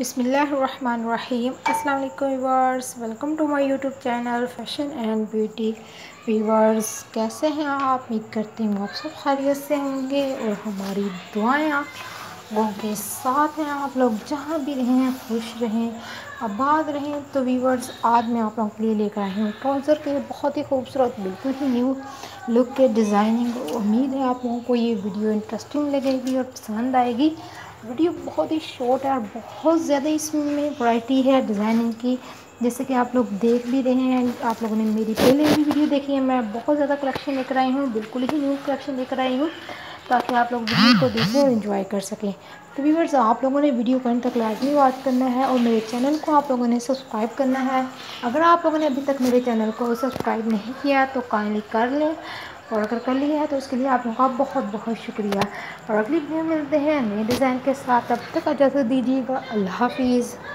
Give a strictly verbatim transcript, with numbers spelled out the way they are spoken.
बिस्मिल्लाहिर्रहमानिर्रहीम। अस्सलाम वालेकुम viewers, welcome to my YouTube channel fashion and beauty. Viewers कैसे हैं आप? उम्मीद करती हूँ आप सब खैरियत से होंगे और हमारी दुआएं आप लोगों के साथ हैं। आप लोग जहाँ भी रहें खुश रहें, आबाद रहें। तो व्यूअर्स आज मैं आप लोगों के लिए लेकर आई हूँ ट्राउज़र के बहुत ही खूबसूरत बिल्कुल ही न्यू लुक के डिज़ाइनिंग। उम्मीद है आप लोगों को ये वीडियो इंटरेस्टिंग लगेगी और पसंद आएगी। वीडियो बहुत ही शॉर्ट है और बहुत ज़्यादा इसमें वैरायटी है डिज़ाइनिंग की, जैसे कि आप लोग देख भी रहे हैं। आप लोगों ने मेरी पहले भी वीडियो देखी है। मैं बहुत ज़्यादा कलेक्शन लेकर आई हूँ, बिल्कुल ही न्यू कलेक्शन लेकर आई हूँ, ताकि आप लोग वीडियो को देखें और एंजॉय कर सकें। तो व्यूअर्स आप लोगों ने वीडियो को अंत तक लाजमी वॉच करना है और मेरे चैनल को आप लोगों ने सब्सक्राइब करना है। अगर आप लोगों ने अभी तक मेरे चैनल को सब्सक्राइब नहीं किया तो काइंडली कर लें, और अगर कर लिया है तो उसके लिए आप लोगों का बहुत बहुत शुक्रिया। और अगली वीडियो मिलते हैं नए डिज़ाइन के साथ, तब तक इजाज़त दीजिएगा। अल्लाह हाफिज़।